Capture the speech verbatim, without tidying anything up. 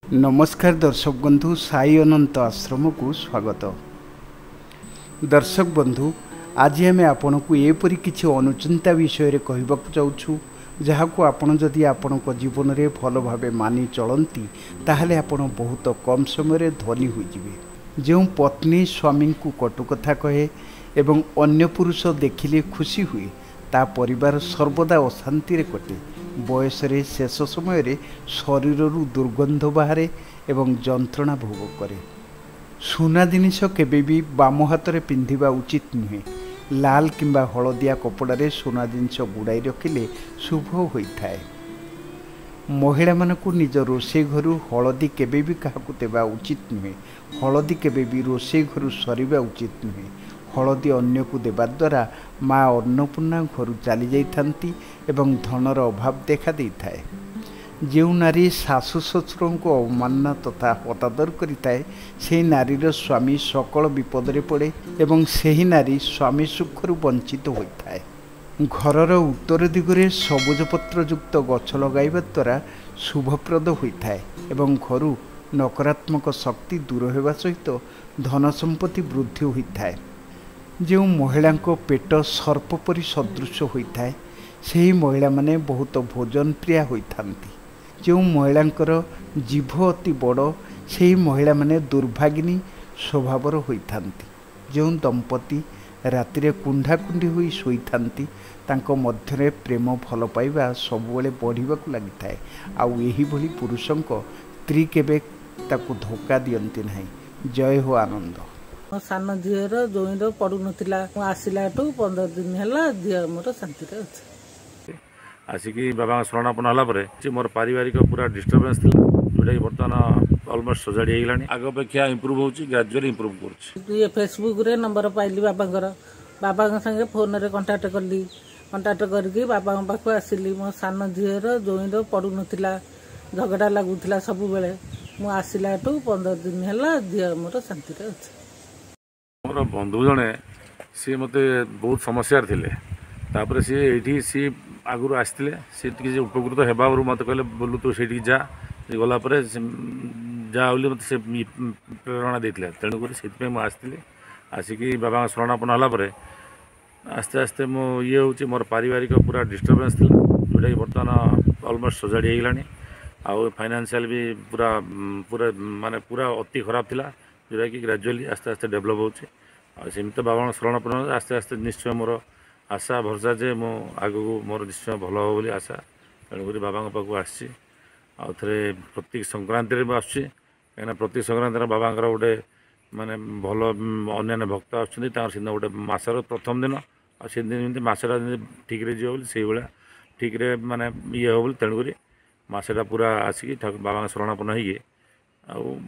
नमस्कार दर्शक बंधु साई अनंत आश्रम को स्वागत। दर्शक बंधु आज आम आपण को एपरी किसी अनुचिंता विषय कहवाक चाहूँ जहाँ को आपण जदि आपण जीवन में भल भाव मानि चलती ताहले आपण बहुत कम समय धनी होइजिबे। जो पत्नी स्वामी को कटुकथा कहे एवं अन्य पुरुष देखिले खुशी हुए ता परिवार सर्वदा अशांति रे कटे। बयस रे शेष समय रे शरीर दुर्गंध बाहर एवं जंत्रणा भोग करे। सुना जिनिष केबे भी बाम हाथ रे पिंधिबा उचित नुहे। लाल किंबा हलदिया कपड़ा रे सुना जिनिष गुड़ाई रखिले शुभ होइथाए। महिला मानकु निज रोषे घर हलदी केबे भी काहाकु देबा उचित नुहे। हलदी केबे भी रोषे घर सरीबा उचित नुहे। हलदी अन्य को देवा द्वारा माँ अन्नपूर्णा घर चली जाती एवं धनर अभाव देखा दे थाए। जो नारी शाशु शशुर को अवमानना तथा हतादर करिताए से नारीर स्वामी सकल विपदरे पड़े एवं सही नारी स्वामी सुखरु वंचित होता है। घरर उत्तर दिगरे सबुज पत्र युक्त गछ लगाइबा द्वारा शुभप्रद होता है एवं घर नकारात्मक शक्ति दूर होगा सहित धन संपत्ति वृद्धि होता है। जो महिला पेट सर्प परि सदृश होता है से महिला माने बहुत भोजन प्रिया होता। जो महिलांकर जीभ अति बड़ से महिला माने दुर्भागिनी स्वभावर होता। जो दंपति राति रे कुंडा कुंडी हुई शोई तांको मध्यरे प्रेम भल पाइबा सबुबले बढ़िबाकु लागिथाए। आउ एही भली पुरुषंको स्त्री केबे ताकु धोखा दियंती नाही। जय हो आनंद। मो सान झीर जोईर पड़ू नाला आसला पंद्रह दिन है झील मोर शांति अच्छे आसिकी बाबा शरणापन है मोर पारिवारिक पूरा डिस्टर्बेंस था जोटा कि बर्तमान ऑलमोस्ट सजाड़ी होगा आग अपेक्षा इम्प्रूव हो ग्रेजुअली इम्प्रूव कर फेसबुक रे नंबर पाइली बाबा बाबा संगे फोन रे कांटेक्ट कली कांटेक्ट करके बाबा पाखु आसिली। मो सान झीर जोईर पड़ू नाला झगड़ा लगुला सब बेले मु आसला पंद्रह दिन है झील मोर शांति अच्छे। मोर बंधु जड़े सी मत बहुत समस्या थे तापर सी ये सी आगुरी आसते सी किसी उपकृत होगा मत कहले बोलू तू से जा गलापर जा बोली मत से प्रेरणा देते तेणुक से आसती आसिकी बाबा शरणापन है आस्ते आस्ते मो ये हूँ मोर पारिवारिक पूरा डिस्टर्बेंस था जोटा कि बर्तमान ऑलमोस्ट सजाड़ी होगा आउ फाइनेंशियल भी पूरा पूरा माने पूरा अति खराब था जोटा कि ग्रेजुअली आस्ते आस्ते डेभलप होमती तो बाबा शरणापन आस्ते आस्ते निश्चय मोर आशा भरसा जे मो आगू मोर निश्चय भल हो बोली आशा तेणुक बाबा पाक आसी आउ थे प्रत्येक संक्रांति में आसूँ कहीं प्रत्येक संक्रांति बाबा गोटे माने भल अन्य भक्त आसन गोटे मसर प्रथम दिन दिन मसटा ठीक जी से भाया ठीक माने ये हो तेणुक मसटा पूरा आसिक बाबा शरणापन हो